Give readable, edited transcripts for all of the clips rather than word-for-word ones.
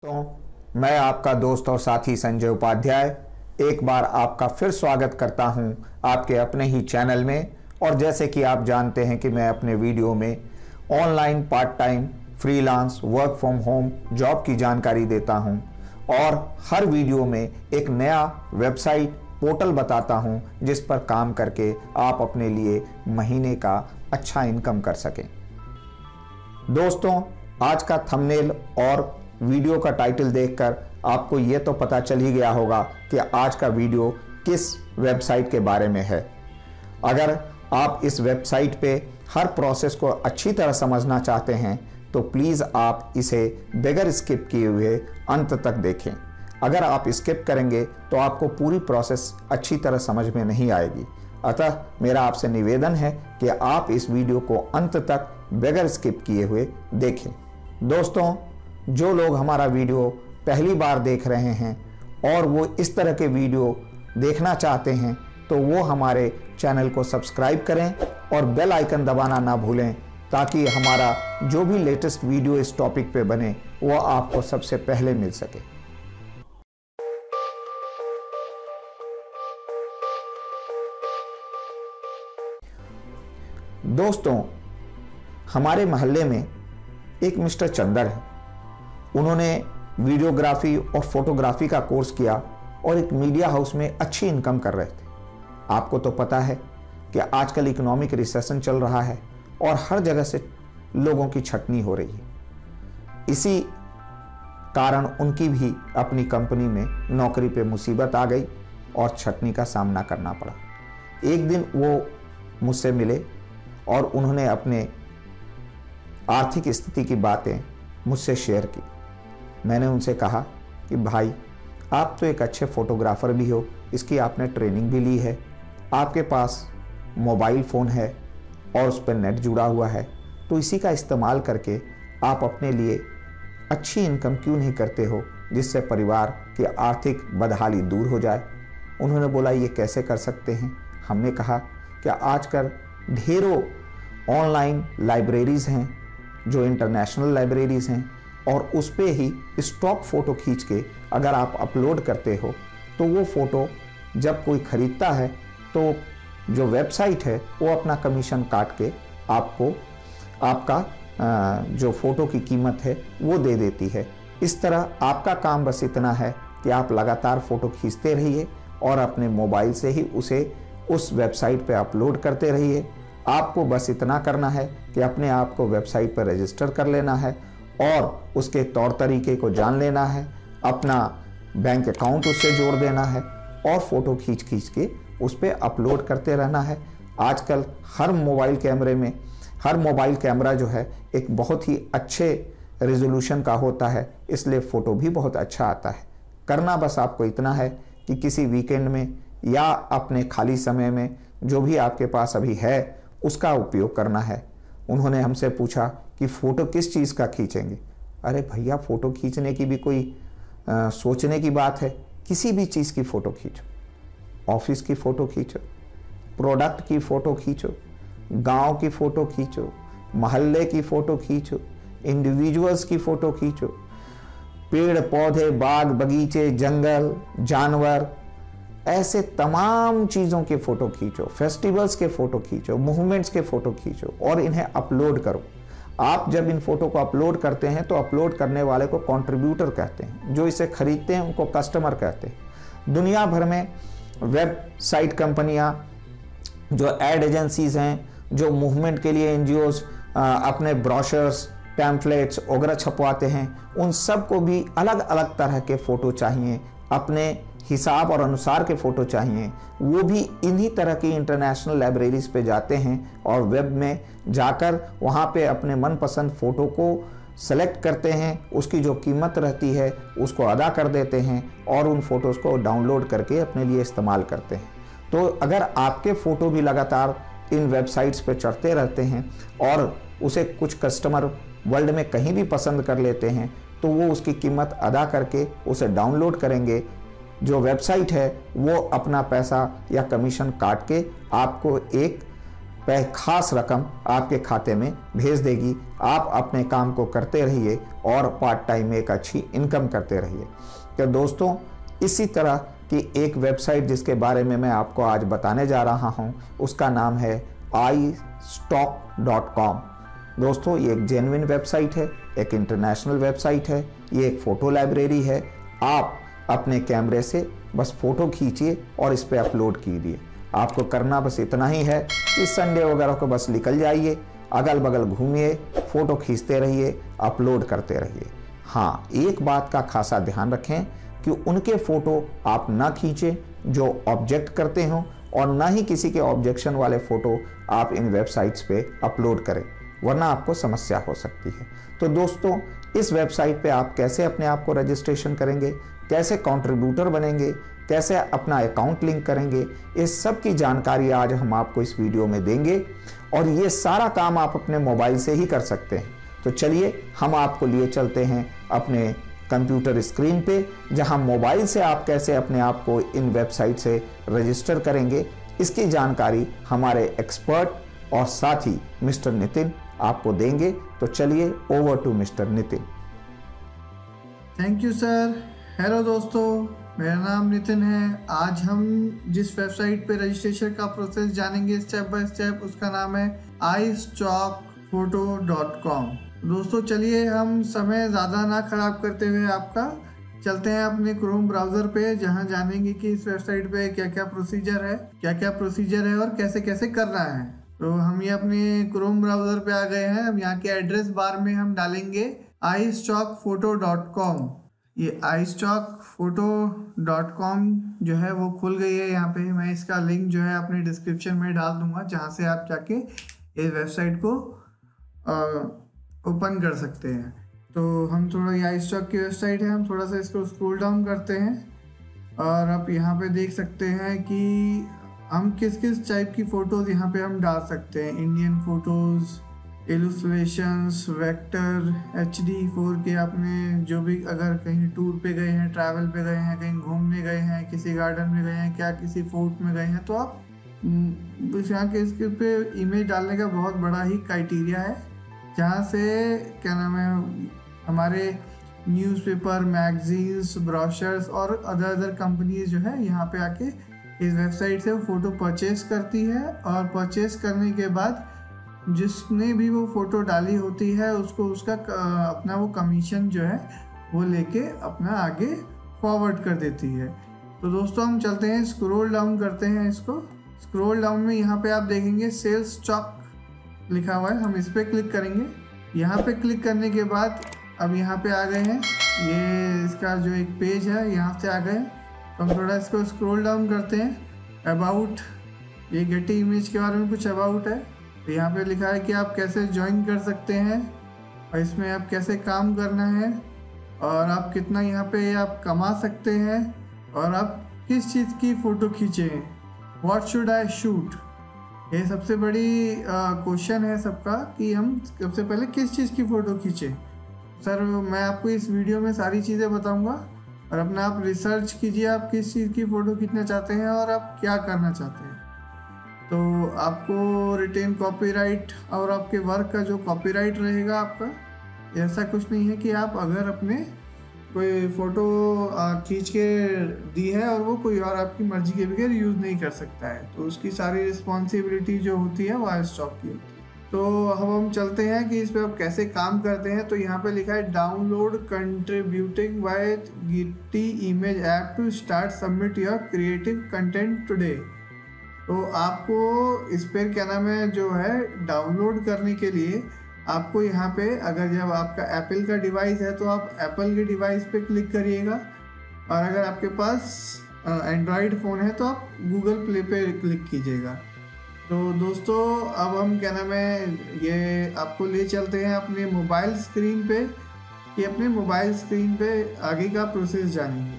तो मैं आपका दोस्त और साथी संजय उपाध्याय एक बार आपका फिर स्वागत करता हूं आपके अपने ही चैनल में। और जैसे कि आप जानते हैं कि मैं अपने वीडियो में online part time freelance work from home job की जानकारी देता हूं और हर वीडियो में एक नया वेबसाइट पोर्टल बताता हूं जिस पर काम करके आप अपने लिए महीने का अच्छा इनकम कर सकें। दोस्तों, आज का थंबनेल और वीडियो का टाइटल देखकर आपको यह तो पता चल ही गया होगा कि आज का वीडियो किस वेबसाइट के बारे में है। अगर आप इस वेबसाइट पे हर प्रोसेस को अच्छी तरह समझना चाहते हैं तो प्लीज़ आप इसे बगैर स्किप किए हुए अंत तक देखें। अगर आप स्किप करेंगे तो आपको पूरी प्रोसेस अच्छी तरह समझ में नहीं आएगी। अतः मेरा आपसे निवेदन है कि आप इस वीडियो को अंत तक बगैर स्किप किए हुए देखें। दोस्तों, जो लोग हमारा वीडियो पहली बार देख रहे हैं और वो इस तरह के वीडियो देखना चाहते हैं तो वो हमारे चैनल को सब्सक्राइब करें और बेल आइकन दबाना ना भूलें ताकि हमारा जो भी लेटेस्ट वीडियो इस टॉपिक पे बने वो आपको सबसे पहले मिल सके। दोस्तों, हमारे मोहल्ले में एक मिस्टर चंदर हैं। उन्होंने वीडियोग्राफी और फोटोग्राफी का कोर्स किया और एक मीडिया हाउस में अच्छी इनकम कर रहे थे। आपको तो पता है कि आजकल इकोनॉमिक रिसेशन चल रहा है और हर जगह से लोगों की छटनी हो रही है। इसी कारण उनकी भी अपनी कंपनी में नौकरी पे मुसीबत आ गई और छटनी का सामना करना पड़ा। एक दिन वो मुझसे मिले और उन्होंने अपने आर्थिक स्थिति की बातें मुझसे शेयर की। मैंने उनसे कहा कि भाई, आप तो एक अच्छे फोटोग्राफर भी हो, इसकी आपने ट्रेनिंग भी ली है, आपके पास मोबाइल फ़ोन है और उस पर नेट जुड़ा हुआ है, तो इसी का इस्तेमाल करके आप अपने लिए अच्छी इनकम क्यों नहीं करते हो जिससे परिवार की आर्थिक बदहाली दूर हो जाए। उन्होंने बोला, ये कैसे कर सकते हैं। हमने कहा कि आजकल ढेरों ऑनलाइन लाइब्रेरीज़ हैं जो इंटरनेशनल लाइब्रेरीज़ हैं और उस पे ही स्टॉक फ़ोटो खींच के अगर आप अपलोड करते हो तो वो फ़ोटो जब कोई ख़रीदता है तो जो वेबसाइट है वो अपना कमीशन काट के आपको आपका जो फ़ोटो की कीमत है वो दे देती है। इस तरह आपका काम बस इतना है कि आप लगातार फ़ोटो खींचते रहिए और अपने मोबाइल से ही उसे उस वेबसाइट पे अपलोड करते रहिए। आपको बस इतना करना है कि अपने आप को वेबसाइट पर रजिस्टर कर लेना है और उसके तौर तरीके को जान लेना है, अपना बैंक अकाउंट उससे जोड़ देना है और फ़ोटो खींच के उस पर अपलोड करते रहना है। आजकल हर मोबाइल कैमरा जो है एक बहुत ही अच्छे रेजोल्यूशन का होता है, इसलिए फ़ोटो भी बहुत अच्छा आता है। करना बस आपको इतना है कि किसी वीकेंड में या अपने खाली समय में जो भी आपके पास अभी है उसका उपयोग करना है। उन्होंने हमसे पूछा कि फ़ोटो किस चीज़ का खींचेंगे। अरे भैया, फ़ोटो खींचने की भी कोई सोचने की बात है। किसी भी चीज़ की फ़ोटो खींचो, ऑफिस की फ़ोटो खींचो, प्रोडक्ट की फ़ोटो खींचो, गांव की फ़ोटो खींचो, मोहल्ले की फ़ोटो खींचो, इंडिविजुअल्स की फ़ोटो खींचो, पेड़ पौधे बाग बगीचे जंगल जानवर, ऐसे तमाम चीज़ों के फ़ोटो खींचो, फेस्टिवल्स के फ़ोटो खींचो, मूवमेंट्स के फ़ोटो खींचो और इन्हें अपलोड करो। आप जब इन फ़ोटो को अपलोड करते हैं तो अपलोड करने वाले को कंट्रीब्यूटर कहते हैं, जो इसे खरीदते हैं उनको कस्टमर कहते हैं। दुनिया भर में वेबसाइट कंपनियां, जो एड एजेंसीज हैं, जो मूवमेंट के लिए एनजीओज अपने ब्रोशर्स पैम्फलेट्स वगैरह छपवाते हैं, उन सब को भी अलग अलग तरह के फ़ोटो चाहिए, अपने हिसाब और अनुसार के फ़ोटो चाहिए। वो भी इन्हीं तरह की इंटरनेशनल लाइब्रेरीज पे जाते हैं और वेब में जाकर वहाँ पे अपने मनपसंद फ़ोटो को सेलेक्ट करते हैं, उसकी जो कीमत रहती है उसको अदा कर देते हैं और उन फ़ोटोज़ को डाउनलोड करके अपने लिए इस्तेमाल करते हैं। तो अगर आपके फ़ोटो भी लगातार इन वेबसाइट्स पे चढ़ते रहते हैं और उसे कुछ कस्टमर वर्ल्ड में कहीं भी पसंद कर लेते हैं तो वो उसकी कीमत अदा करके उसे डाउनलोड करेंगे। जो वेबसाइट है वो अपना पैसा या कमीशन काट के आपको एक खास रकम आपके खाते में भेज देगी। आप अपने काम को करते रहिए और पार्ट टाइम में एक अच्छी इनकम करते रहिए। तो दोस्तों, इसी तरह की एक वेबसाइट जिसके बारे में मैं आपको आज बताने जा रहा हूं, उसका नाम है iStock.com। दोस्तों, ये एक जेन्युइन वेबसाइट है, एक इंटरनेशनल वेबसाइट है, ये एक फ़ोटो लाइब्रेरी है। आप अपने कैमरे से बस फ़ोटो खींचिए और इस पर अपलोड कीजिए। आपको करना बस इतना ही है कि संडे वगैरह को बस निकल जाइए, अगल बगल घूमिए, फ़ोटो खींचते रहिए, अपलोड करते रहिए। हाँ, एक बात का खासा ध्यान रखें कि उनके फ़ोटो आप ना खींचें जो ऑब्जेक्ट करते हों, और ना ही किसी के ऑब्जेक्शन वाले फ़ोटो आप इन वेबसाइट्स पे अपलोड करें, वरना आपको समस्या हो सकती है। तो दोस्तों, इस वेबसाइट पे आप कैसे अपने आप को रजिस्ट्रेशन करेंगे, कैसे कंट्रीब्यूटर बनेंगे, कैसे अपना अकाउंट लिंक करेंगे, इस सब की जानकारी आज हम आपको इस वीडियो में देंगे, और ये सारा काम आप अपने मोबाइल से ही कर सकते हैं। तो चलिए हम आपको लिए चलते हैं अपने कंप्यूटर स्क्रीन पे, जहां मोबाइल से आप कैसे अपने आप को इन वेबसाइट से रजिस्टर करेंगे, इसकी जानकारी हमारे एक्सपर्ट और साथ ही मिस्टर नितिन आपको देंगे। तो चलिए, over to mister Nitin. Thank you sir. Hello दोस्तों, मेरा नाम नितिन है। आज हम जिस वेबसाइट पे रजिस्ट्रेशन का प्रोसेस जानेंगे स्टेप बाय स्टेप, उसका नाम है iStockphoto.com। दोस्तों, चलिए हम समय ज़्यादा ना ख़राब करते हुए आपका चलते हैं अपने क्रोम ब्राउज़र पे, जहां जानेंगे कि इस वेबसाइट पे क्या क्या प्रोसीजर है और कैसे कैसे करना है। तो हम ये अपने क्रोम ब्राउज़र पे आ गए हैं। अब यहाँ के एड्रेस बार में हम डालेंगे iStockphoto.com। ये iStockphoto.com जो है वो खुल गई है। यहाँ पे मैं इसका लिंक जो है अपने डिस्क्रिप्शन में डाल दूंगा, जहाँ से आप जाके इस वेबसाइट को ओपन कर सकते हैं। तो हम थोड़ा, ये iStock की वेबसाइट है, हम थोड़ा सा इसको स्क्रॉल डाउन करते हैं और आप यहाँ पे देख सकते हैं कि हम किस किस टाइप की फ़ोटोज़ यहाँ पे हम डाल सकते हैं। Indian photos, illustrations, vector, HD, 4K। आपने जो भी, अगर कहीं टूर पे गए हैं, ट्रैवल पे गए हैं, कहीं घूमने गए हैं, किसी गार्डन में गए हैं, क्या किसी फोर्ट में गए हैं, तो आप बस यहाँ के इसके पे इमेज डालने का बहुत बड़ा ही क्राइटेरिया है, जहाँ से क्या नाम है, हमारे न्यूज़पेपर, मैगजीन्स, ब्रोशर्स और अदर कंपनीज जो है यहाँ पे आके इस वेबसाइट से फ़ोटो परचेस करती है। और परचेस करने के बाद जिसने भी वो फ़ोटो डाली होती है उसको उसका अपना वो कमीशन जो है वो लेके अपना आगे फॉरवर्ड कर देती है। तो दोस्तों, हम चलते हैं, स्क्रॉल डाउन करते हैं इसको। स्क्रॉल डाउन में यहाँ पे आप देखेंगे सेल्स स्टॉक लिखा हुआ है, हम इस पर क्लिक करेंगे। यहाँ पे क्लिक करने के बाद अब यहाँ पे आ गए हैं, ये इसका जो एक पेज है, यहाँ से आ गए। तो हम थोड़ा इसको स्क्रॉल डाउन करते हैं। अबाउट, ये गेटी इमेज के बारे में कुछ अबाउट है। तो यहाँ पे लिखा है कि आप कैसे ज्वाइन कर सकते हैं और इसमें आप कैसे काम करना है और आप कितना यहाँ पे आप कमा सकते हैं और आप किस चीज़ की फ़ोटो खींचे हैं। व्हाट शुड आई शूट, ये सबसे बड़ी क्वेश्चन है सबका कि हम सबसे पहले किस चीज़ की फ़ोटो खींचें। सर, मैं आपको इस वीडियो में सारी चीज़ें बताऊंगा और अपना आप रिसर्च कीजिए, आप किस चीज़ की फ़ोटो खींचना चाहते हैं और आप क्या करना चाहते हैं। तो आपको रिटेन कॉपीराइट और आपके वर्क का जो कॉपीराइट रहेगा आपका, ऐसा कुछ नहीं है कि आप अगर अपने कोई फ़ोटो खींच के दी है और वो कोई और आपकी मर्जी के बगैर यूज़ नहीं कर सकता है, तो उसकी सारी रिस्पॉन्सिबिलिटी जो होती है वो iStock की होती है। तो अब हम चलते हैं कि इस पर आप कैसे काम करते हैं। तो यहाँ पे लिखा है download contributing by Getty image app to start submit your creative content today. तो आपको इस पर क्या नाम है जो है डाउनलोड करने के लिए आपको यहाँ पे, अगर जब आपका एप्पल का डिवाइस है तो आप एप्पल के डिवाइस पे क्लिक करिएगा, और अगर आपके पास एंड्रॉयड फ़ोन है तो आप गूगल प्ले पे क्लिक कीजिएगा। तो दोस्तों, अब हम क्या नाम है, ये आपको ले चलते हैं अपने मोबाइल स्क्रीन पे, कि अपने मोबाइल स्क्रीन पे आगे का प्रोसेस जानेंगे।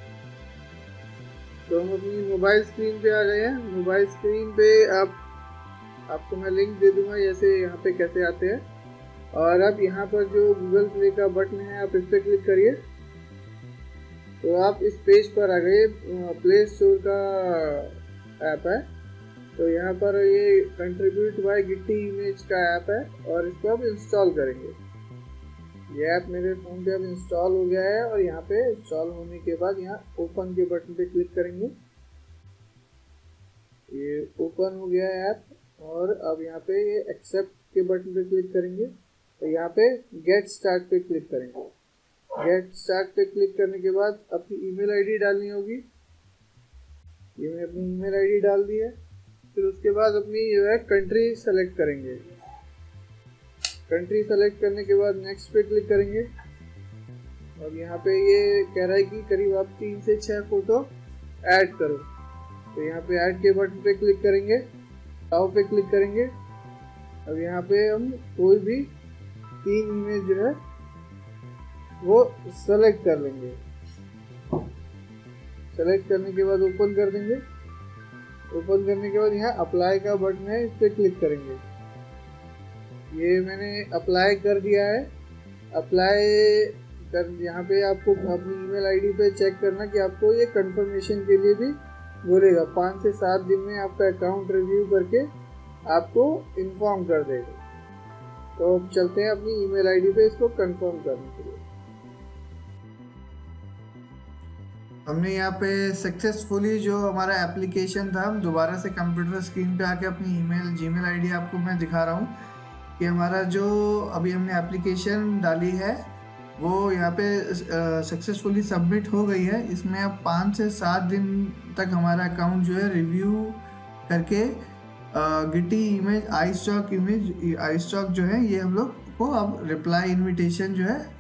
तो हम अपनी मोबाइल स्क्रीन पे आ गए हैं। मोबाइल स्क्रीन पे आपको मैं लिंक दे दूंगा जैसे यहाँ पे कैसे आते हैं, और अब यहाँ पर जो गूगल प्ले का बटन है आप इस पर क्लिक करिए तो आप इस पेज पर आ गए। प्ले स्टोर का ऐप है, तो यहाँ पर ये कंट्रीब्यूट बाय गिट्टी इमेज का ऐप है और इसको आप इंस्टॉल करेंगे। ये ऐप मेरे फ़ोन पे अब इंस्टॉल हो गया है और यहाँ पे इंस्टॉल होने के बाद यहाँ ओपन के बटन पे क्लिक करेंगे। ये ओपन हो गया है ऐप और अब यहाँ पे ये एक्सेप्ट के बटन पे क्लिक करेंगे तो यहाँ पे गेट स्टार्ट पे क्लिक करेंगे। गेट स्टार्ट पे क्लिक करने के बाद अपनी ईमेल आईडी डालनी होगी। ये मैं अपनी ईमेल आईडी डाल दी है। फिर उसके बाद अपनी जो है कंट्री सेलेक्ट करेंगे। कंट्री सेलेक्ट करने के बाद नेक्स्ट पे क्लिक करेंगे और यहाँ पे ये कह रहा है कि करीब आप 3 से 6 फोटो ऐड करो। तो यहाँ पे ऐड के बटन पे क्लिक करेंगे, अलाउ पे क्लिक करेंगे। अब यहाँ पे हम कोई भी 3 इमेज जो है वो सेलेक्ट कर लेंगे। सेलेक्ट करने के बाद ओपन कर देंगे। ओपन करने के बाद यहाँ अप्लाई का बटन है, इस पर क्लिक करेंगे। ये मैंने अप्लाई कर दिया है। अप्लाई कर यहाँ पे आपको अपनी ईमेल आईडी पे चेक करना कि आपको ये कंफर्मेशन के लिए भी बोलेगा। 5 से 7 दिन में आपका अकाउंट रिव्यू करके आपको इन्फॉर्म कर देगा। तो अब चलते हैं अपनी ईमेल आईडी पे इसको कंफर्म करने के लिए। हमने यहाँ पे सक्सेसफुली जो हमारा एप्लीकेशन था, हम दोबारा से कंप्यूटर स्क्रीन पे आके अपनी ईमेल जीमेल आईडी आपको मैं दिखा रहा हूँ कि हमारा जो अभी हमने एप्लीकेशन डाली है वो यहाँ पे सक्सेसफुली सबमिट हो गई है। इसमें अब 5 से 7 दिन तक हमारा अकाउंट जो है रिव्यू करके गिट्टी इमेज iStock जो है ये हम लोग को अब रिप्लाई इनविटेशन जो है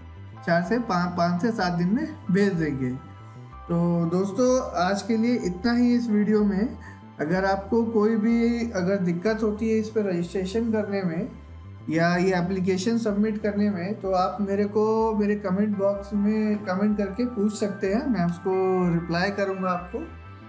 5 से 7 दिन में भेज देंगे। तो दोस्तों आज के लिए इतना ही इस वीडियो में। अगर आपको कोई भी अगर दिक्कत होती है इस पर रजिस्ट्रेशन करने में या ये एप्लीकेशन सबमिट करने में तो आप मेरे को मेरे कमेंट बॉक्स में कमेंट करके पूछ सकते हैं, मैं उसको रिप्लाई करूँगा आपको।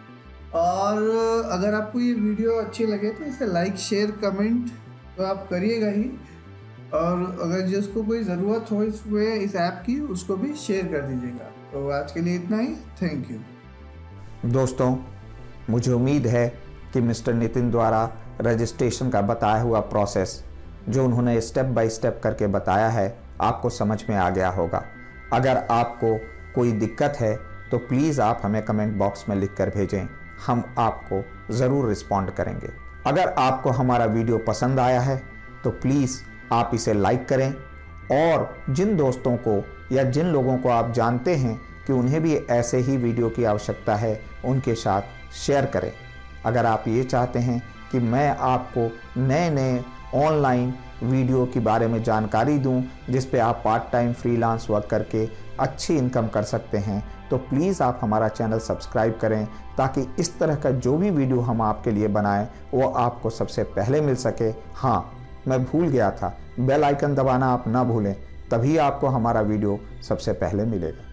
और अगर आपको ये वीडियो अच्छी लगे तो इसे लाइक शेयर कमेंट तो आप करिएगा ही। और अगर जिसको कोई ज़रूरत हो इस ऐप की उसको भी शेयर कर दीजिएगा। तो आज के लिए इतना ही, थैंक यू। दोस्तों मुझे उम्मीद है कि मिस्टर नितिन द्वारा रजिस्ट्रेशन का बताया हुआ प्रोसेस जो उन्होंने स्टेप बाय स्टेप करके बताया है आपको समझ में आ गया होगा। अगर आपको कोई दिक्कत है तो प्लीज़ आप हमें कमेंट बॉक्स में लिख कर भेजें, हम आपको ज़रूर रिस्पॉन्ड करेंगे। अगर आपको हमारा वीडियो पसंद आया है तो प्लीज़ आप इसे लाइक करें और जिन दोस्तों को या जिन लोगों को आप जानते हैं कि उन्हें भी ऐसे ही वीडियो की आवश्यकता है उनके साथ शेयर करें। अगर आप ये चाहते हैं कि मैं आपको नए ऑनलाइन वीडियो के बारे में जानकारी दूं जिस पे आप पार्ट टाइम फ्रीलांस वर्क करके अच्छी इनकम कर सकते हैं तो प्लीज़ आप हमारा चैनल सब्सक्राइब करें ताकि इस तरह का जो भी वीडियो हम आपके लिए बनाएं वो आपको सबसे पहले मिल सके। हाँ, मैं भूल गया था, बेल आइकन दबाना आप ना भूलें, तभी आपको हमारा वीडियो सबसे पहले मिलेगा।